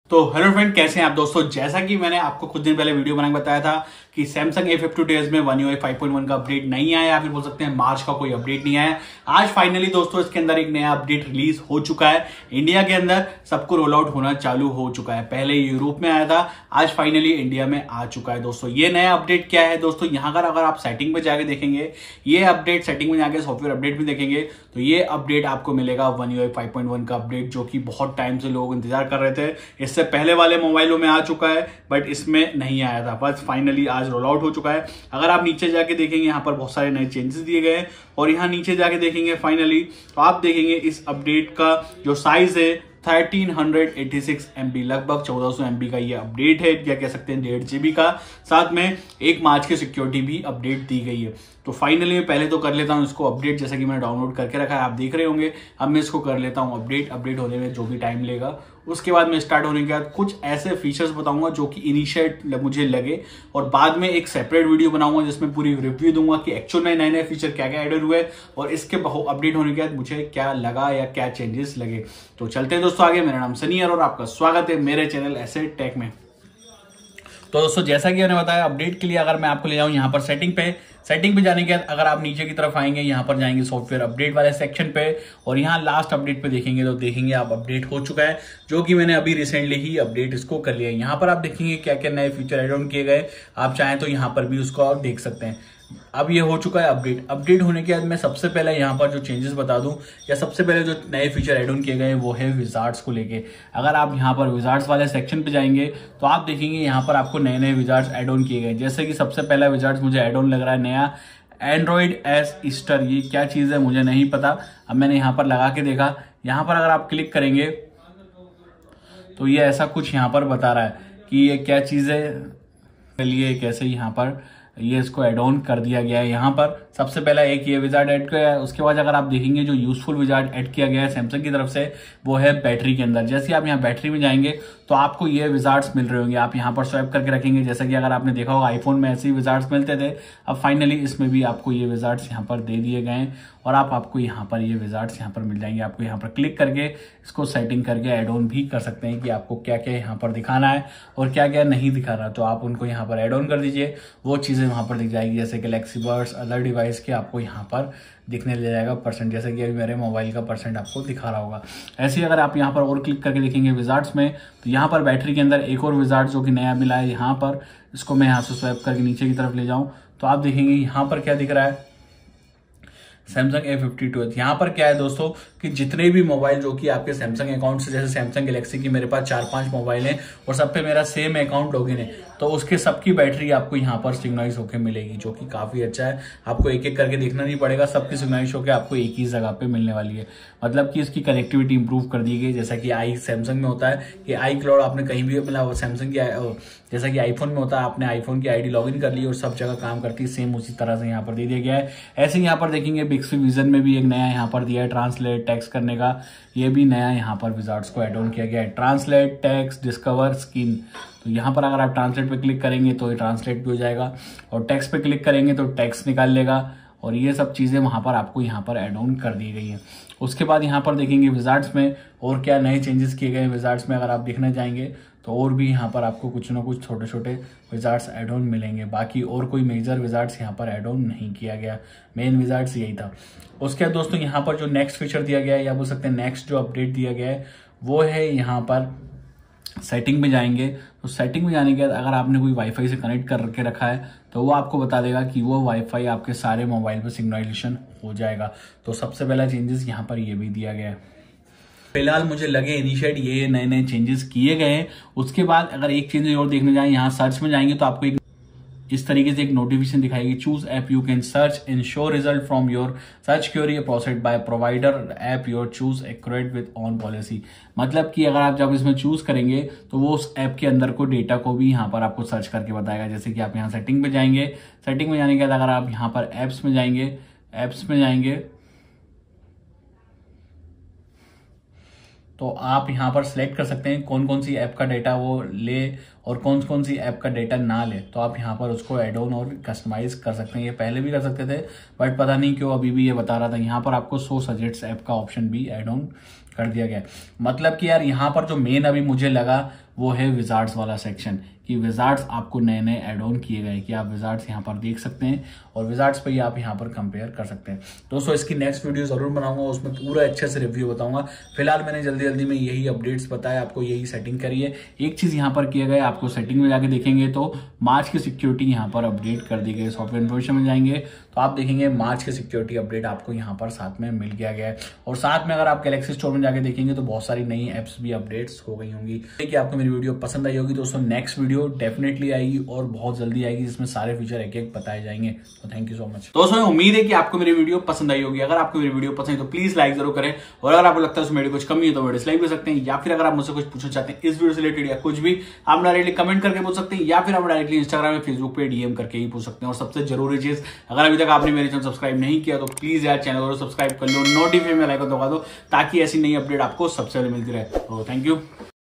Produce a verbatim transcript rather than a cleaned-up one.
तो hello friend, कैसे हैं आप दोस्तों। जैसा कि मैंने आपको कुछ दिन पहले वीडियो बना के बताया था कि सैमसंग ए फिफ्टी डेज में one U I five point one का अपडेट नहीं आया, या फिर बोल सकते हैं मार्च का कोई अपडेट नहीं आया। आज फाइनली दोस्तों इसके अंदर एक नया अपडेट रिलीज हो चुका है। इंडिया के अंदर सबको रोल आउट होना चालू हो चुका है। पहले यूरोप में आया था, आज फाइनली इंडिया में आ चुका है। दोस्तों ये नया अपडेट क्या है दोस्तों, यहाँ पर अगर आप सेटिंग में जाके देखेंगे, ये अपडेट सेटिंग में जाके सॉफ्टवेयर अपडेट में देखेंगे तो ये अपडेट आपको मिलेगा one U I five point one का अपडेट, जो कि बहुत टाइम से लोग इंतजार कर रहे थे। इससे पहले वाले मोबाइलों में आ चुका है बट इसमें नहीं आया था, बस फाइनली आज रोल आउट हो चुका है। अगर आप नीचे जाके देखेंगे यहाँ पर बहुत सारे नए चेंजेस दिए गए हैं, और यहाँ नीचे जाके देखेंगे फाइनली तो आप देखेंगे इस अपडेट का जो साइज है थर्टीन एटी सिक्स एमबी, लगभग चौदह सौ एमबी का ये अपडेट है, या कह सकते हैं डेढ़ जीबी का। साथ में एक मार्च की सिक्योरिटी भी अपडेट दी गई है। तो फाइनली पहले तो कर लेता हूं इसको अपडेट, जैसा कि मैंने डाउनलोड करके रखा है, आप देख रहे होंगे। अब मैं इसको कर लेता हूं अपडेट। अपडेट होने में जो भी टाइम लेगा, उसके बाद में स्टार्ट होने के बाद कुछ ऐसे फीचर्स बताऊंगा जो कि इनिशिएट मुझे लगे, और बाद में एक सेपरेट वीडियो बनाऊंगा जिसमें पूरी रिव्यू दूंगा कि एक्चुअल में नए नए फीचर क्या क्या एडेड हुए और इसके अपडेट होने के बाद मुझे क्या लगा या क्या चेंजेस लगे। तो चलते हैं दोस्तों आगे। मेरा नाम सनी है और आपका स्वागत है मेरे चैनल ऐसे टेक में। तो दोस्तों जैसा कि मैंने बताया, अपडेट के लिए अगर मैं आपको ले जाऊं यहाँ पर सेटिंग पे, सेटिंग पे जाने के बाद अगर आप नीचे की तरफ आएंगे, यहाँ पर जाएंगे सॉफ्टवेयर अपडेट वाले सेक्शन पे, और यहाँ लास्ट अपडेट पे देखेंगे तो देखेंगे आप अपडेट हो चुका है, जो कि मैंने अभी रिसेंटली ही अपडेट इसको कर लिया है। यहाँ पर आप देखेंगे क्या क्या नए फीचर एड ऑन किए गए, आप चाहें तो यहाँ पर भी उसको आप देख सकते हैं। अब ये हो चुका है अपडेट। अपडेट होने के बाद मैं सबसे पहले यहाँ पर जो चेंजेस बता दूं, या सबसे पहले जो नए फीचर एड ऑन किए गए वो है विजार्ड्स को लेके। अगर आप यहाँ पर विजार्ड्स वाले सेक्शन पे जाएंगे तो आप देखेंगे यहाँ पर आपको नए नए विजार्ड्स एड ऑन किए गए। जैसे कि सबसे पहला विजार्ड्स मुझे एड ऑन लग रहा है नया, एंड्रॉइड एस ईस्टर। ये क्या चीज है मुझे नहीं पता। अब मैंने यहाँ पर लगा के देखा, यहाँ पर अगर आप क्लिक करेंगे तो ये ऐसा कुछ यहाँ पर बता रहा है कि ये क्या चीज है। चलिए कैसे यहाँ पर ये इसको एड ऑन कर दिया गया है। यहाँ पर सबसे पहला एक ये विजार्ड ऐड किया है। उसके बाद अगर आप देखेंगे जो यूजफुल विजार्ड ऐड किया गया है सैमसंग की तरफ से, वो है बैटरी के अंदर। जैसे आप यहाँ बैटरी में जाएंगे तो आपको ये विजार्ड्स मिल रहे होंगे, आप यहाँ पर स्वैप करके रखेंगे। जैसा कि अगर आपने देखा होगा आईफोन में ऐसे ही विजार्ड्स मिलते थे, अब फाइनली इसमें भी आपको ये विजार्ड्स यहाँ पर दे दिए गए हैं, और आप आपको यहाँ पर ये विजार्ड्स यहाँ पर मिल जाएंगे। आपको यहाँ पर क्लिक करके इसको सेटिंग करके एड ऑन भी कर सकते हैं कि आपको क्या क्या यहाँ पर दिखाना है और क्या क्या नहीं दिखा रहा, तो आप उनको यहाँ पर एड ऑन कर दीजिए, वो चीजें वहां पर दिख जाएगी। जैसे गैलेक्सी बर्ड्स, अदर डिवाइस के आपको यहाँ पर दिखने ले जाएगा परसेंट, जैसे कि अभी मेरे मोबाइल का परसेंट आपको दिखा रहा होगा। ऐसे ही अगर आप यहाँ पर और क्लिक करके देखेंगे विजार्ड्स में, तो यहाँ पर बैटरी के अंदर एक और विजार्ड जो कि नया मिला है, यहाँ पर इसको मैं यहाँ से स्वैप करके नीचे की तरफ ले जाऊं तो आप देखेंगे यहाँ पर क्या दिख रहा है, सैमसंग ए फिफ्टी टू। यहाँ पर क्या है दोस्तों कि जितने भी मोबाइल जो कि आपके सैमसंग अकाउंट से, जैसे सैमसंग गैलेक्सी की मेरे पास चार पांच मोबाइल हैं और सब पे मेरा सेम अकाउंट लॉगिन है, तो उसके सबकी बैटरी आपको यहाँ पर सिग्नलाइज होकर मिलेगी, जो कि काफी अच्छा है। आपको एक एक करके देखना नहीं पड़ेगा, सबकी सिग्नलाइज होकर आपको एक ही जगह पे मिलने वाली है। मतलब कि इसकी कनेक्टिविटी इंप्रूव कर दी गई। जैसा कि आई सैमसंग में होता है कि आई क्लाउड आपने कहीं भी मतलब सैमसंग की, जैसा कि आईफोन में होता है आपने आईफोन की आईडी लॉगिन कर ली और सब जगह काम करती है, सेम उसी तरह से यहाँ पर दे दिया गया है। ऐसे यहाँ पर देखेंगे बिक्सी विजन में भी एक नया यहाँ पर दिया है ट्रांसलेट टेक्स्ट करने का, ये भी नया यहाँ पर विजार्ड्स को एड ऑन किया गया है। ट्रांसलेट टेक्स्ट डिस्कवर स्क्रीन, तो यहाँ पर अगर आप ट्रांसलेट पे क्लिक करेंगे तो ये ट्रांसलेट भी हो जाएगा, और टेक्स्ट पे क्लिक करेंगे तो टेक्स्ट निकाल लेगा, और ये सब चीजें वहां पर आपको यहाँ पर एड ऑन कर दी गई है। उसके बाद यहाँ पर देखेंगे विजार्ड्स में और क्या नए चेंजेस किए गए। विजार्ड्स में अगर आप देखने जाएंगे तो और भी यहाँ पर आपको कुछ ना कुछ छोटे छोटे विजार्ड्स एड ऑन मिलेंगे। बाकी और कोई मेजर विजार्ड्स यहाँ पर एड ऑन नहीं किया गया, मेन विजार्ड्स यही था। उसके बाद दोस्तों यहाँ पर जो नेक्स्ट फीचर दिया गया है, या बोल सकते हैं नेक्स्ट जो अपडेट दिया गया है, वो है यहाँ पर सेटिंग में जाएंगे तो सेटिंग में जाने के बाद अगर आपने कोई वाईफाई से कनेक्ट कर के रखा है तो वो आपको बता देगा कि वो वाईफाई आपके सारे मोबाइल पे सिग्नलाइजेशन हो जाएगा। तो सबसे पहला चेंजेस यहाँ पर ये भी दिया गया है। फिलहाल मुझे लगे इनिशिएट ये नए नए चेंजेस किए गए हैं। उसके बाद अगर एक चेंज और देखने जाए, यहाँ सर्च में जाएंगे तो आपको एक इस तरीके से एक नोटिफिकेशन दिखाएगी, choose app you can search in show result from your search query processed by provider app your choose accurate with on policy. मतलब कि अगर आप जब इसमें चूज करेंगे तो वो उस ऐप के अंदर को डेटा को भी यहाँ पर आपको सर्च करके बताएगा। जैसे कि आप यहाँ सेटिंग पे जाएंगे, सेटिंग में जाने के बाद अगर आप यहाँ पर एप्स में जाएंगे, एप्स में जाएंगे तो आप यहाँ पर सिलेक्ट कर सकते हैं कौन कौन सी ऐप का डेटा वो ले और कौन कौन सी ऐप का डेटा ना ले, तो आप यहाँ पर उसको एड ऑन और कस्टमाइज कर सकते हैं। ये पहले भी कर सकते थे बट पता नहीं क्यों अभी भी ये बता रहा था। यहाँ पर आपको सो सजेट्स ऐप का ऑप्शन भी एड ऑन कर दिया गया। मतलब कि यार यहाँ पर जो मेन अभी मुझे लगा वो है विजार्ड्स वाला सेक्शन, कि विजार्ड्स आपको नए नए एड ऑन किए गए, कि आप विजार्ड्स यहाँ पर देख सकते हैं और विजार्ड्स पे ही आप यहाँ पर कंपेयर कर सकते हैं। दोस्तों इसकी नेक्स्ट वीडियो जरूर बनाऊंगा, उसमें पूरा अच्छे से रिव्यू बताऊंगा। फिलहाल मैंने जल्दी जल्दी में यही अपडेट्स बताया आपको, यही सेटिंग करी है। एक चीज यहाँ पर किया गया, आपको सेटिंग में जाके देखेंगे तो मार्च की सिक्योरिटी यहाँ पर अपडेट कर दी गई। सॉफ्टवेयर इन्फॉर्मेशन में जाएंगे तो आप देखेंगे मार्च की सिक्योरिटी अपडेट आपको यहाँ पर साथ में मिल गया गया है। और साथ में अगर आप गैलेक्सी स्टोर में जाके देखेंगे तो बहुत सारी नई एप्स भी अपडेट्स हो गई होंगी। देखिए आपको मेरी वीडियो पसंद आई होगी दोस्तों। नेक्स्ट वीडियो डेफिनेटली आएगी और बहुत जल्दी आएगी, जिसमें सारे फीचर एक एक बताए जाएंगे। तो थैंक यू सो मच दोस्तों, उम्मीद है कि आपको मेरी वीडियो पसंद आई होगी। अगर आपको मेरी वीडियो पसंद है तो प्लीज लाइक जरूर करें, और अगर आपको लगता है उसमें कुछ कमी है तो डिसलाइक कर सकते हैं, या फिर अगर आप मुझसे कुछ पूछना चाहते हैं इस वीडियो से रिलेटेड या कुछ भी, आप डायरेक्टली कमेंट करके पूछ सकते हैं, या फिर आप डायरेक्टली इंस्टाग्राम में फेसबुक पे डीएम करके ही पूछ सकते हैं। और सबसे जरूरी चीज, अगर अभी तक आपने मेरे चैनल सब्सक्राइब नहीं किया तो प्लीज यार चैनल को सब्सक्राइब कर लो, नोटिफिकेशन में लाइक दबा दो, ताकि ऐसी नई अपडेट आपको सबसे पहले मिलती रहे। तो थैंक यू।